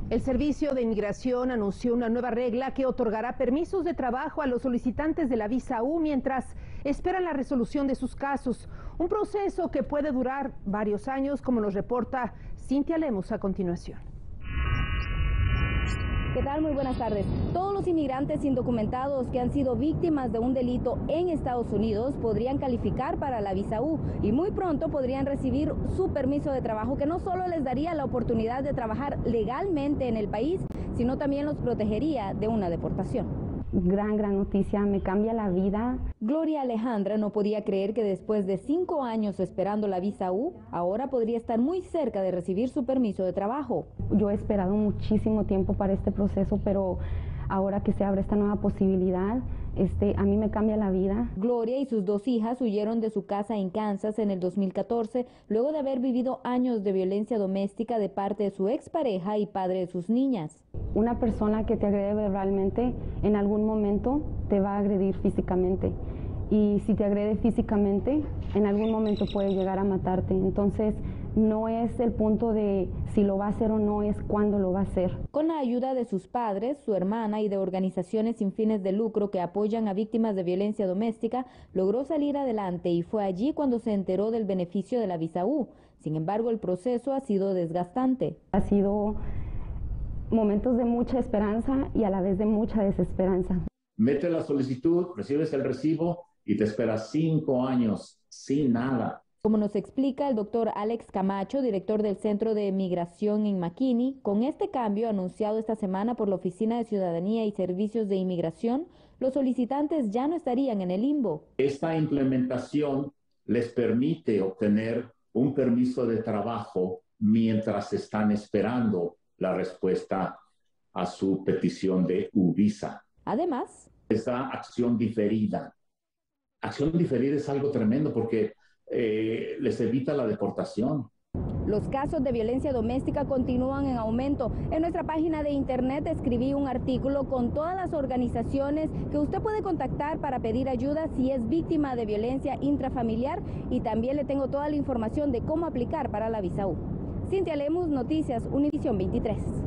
El Servicio de Inmigración anunció una nueva regla que otorgará permisos de trabajo a los solicitantes de la visa U mientras esperan la resolución de sus casos. Un proceso que puede durar varios años, como nos reporta Cintia Lemos a continuación. ¿Qué tal? Muy buenas tardes. Todos los inmigrantes indocumentados que han sido víctimas de un delito en Estados Unidos podrían calificar para la visa U y muy pronto podrían recibir su permiso de trabajo, que no solo les daría la oportunidad de trabajar legalmente en el país, sino también los protegería de una deportación. Gran noticia, me cambia la vida. Gloria Alejandra no podía creer que después de 5 años esperando la visa U, ahora podría estar muy cerca de recibir su permiso de trabajo. Yo he esperado muchísimo tiempo para este proceso, pero ahora que se abre esta nueva posibilidad, a mí me cambia la vida. Gloria y sus 2 hijas huyeron de su casa en Kansas en el 2014, luego de haber vivido años de violencia doméstica de parte de su expareja y padre de sus niñas. Una persona que te agrede verbalmente, en algún momento te va a agredir físicamente. Y si te agrede físicamente, en algún momento puede llegar a matarte. Entonces, no es el punto de si lo va a hacer o no, es cuándo lo va a hacer. Con la ayuda de sus padres, su hermana y de organizaciones sin fines de lucro que apoyan a víctimas de violencia doméstica, logró salir adelante y fue allí cuando se enteró del beneficio de la visa U. Sin embargo, el proceso ha sido desgastante. Ha sido momentos de mucha esperanza y a la vez de mucha desesperanza. Mete la solicitud, recibes el recibo y te esperas 5 años sin nada. Como nos explica el doctor Alex Camacho, director del Centro de Migración en McKinney, con este cambio anunciado esta semana por la Oficina de Ciudadanía y Servicios de Inmigración, los solicitantes ya no estarían en el limbo. Esta implementación les permite obtener un permiso de trabajo mientras están esperando la respuesta a su petición de U-Visa. Además, esta acción diferida. Acción diferida es algo tremendo porque les evita la deportación. Los casos de violencia doméstica continúan en aumento. En nuestra página de internet escribí un artículo con todas las organizaciones que usted puede contactar para pedir ayuda si es víctima de violencia intrafamiliar, y también le tengo toda la información de cómo aplicar para la visa U. Cintia Lemos, Noticias Univisión 23.